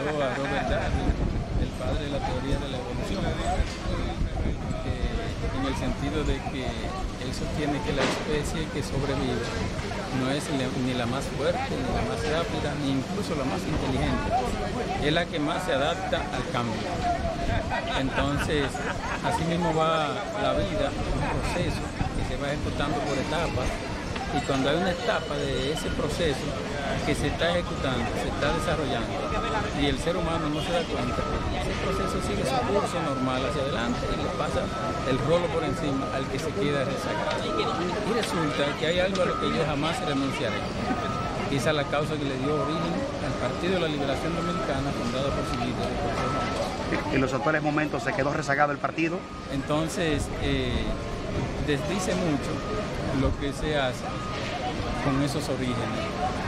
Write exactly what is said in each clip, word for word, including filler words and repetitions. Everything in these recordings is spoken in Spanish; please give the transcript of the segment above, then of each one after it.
a Robert Darwin, el padre de la teoría de la evolución, eh, en el sentido de que él sostiene que la especie que sobrevive no es ni la más fuerte, ni la más rápida, ni incluso la más inteligente, es la que más se adapta al cambio. Entonces, así mismo va la vida, un proceso que se va ejecutando por etapas, y cuando hay una etapa de ese proceso que se está ejecutando, se está desarrollando, y el ser humano no se da cuenta, ese proceso sigue su curso normal hacia adelante y le pasa el rolo por encima al que se queda rezagado. Y resulta que hay algo a lo que yo jamás renunciaré. Esa es la causa que le dio origen al Partido de la Liberación Dominicana, fundado por su líder, por José Juan Bosch. En los actuales momentos se quedó rezagado el partido. Entonces, eh, desdice mucho lo que se hace con esos orígenes,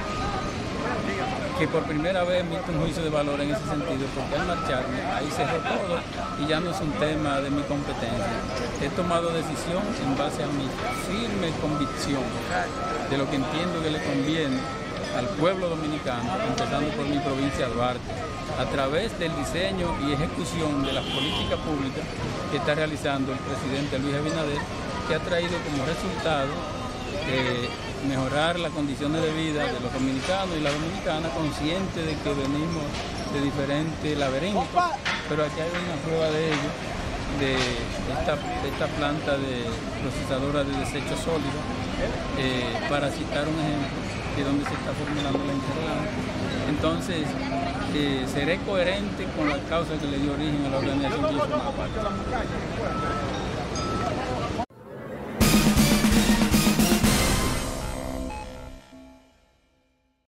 que por primera vez emite un juicio de valor en ese sentido, porque al marcharme ahí cerró todo y ya no es un tema de mi competencia. He tomado decisión en base a mi firme convicción de lo que entiendo que le conviene al pueblo dominicano, empezando por mi provincia Duarte, a través del diseño y ejecución de las políticas públicas que está realizando el presidente Luis Abinader, que ha traído como resultado eh, mejorar las condiciones de vida de los dominicanos y la dominicana, conscientes de que venimos de diferentes laberintos, pero aquí hay una prueba de ello, de esta, esta planta de procesadora de desechos sólidos, eh, para citar un ejemplo, que es donde se está formulando la interrogante. Entonces, eh, seré coherente con la causa que le dio origen a la organización que yo formaba parte.